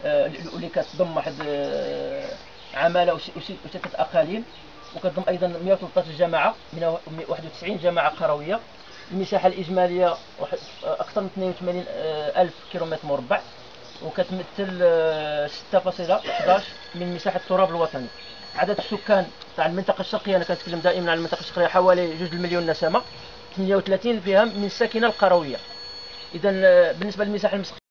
واللي كتضم واحد عماله وستة اقاليم، وكتضم ايضا 113 جماعه من 91 جماعه قرويه. المساحه الاجماليه اكثر من 82 الف كيلومتر مربع، وكتمثل 6.11 من مساحه التراب الوطني. عدد السكان تاع المنطقه الشرقيه، انا كنتكلم دائما على المنطقه الشرقيه، حوالي 2 مليون نسمه، 38 فيها من الساكنه القرويه. اذا بالنسبه للمساحه المسقيه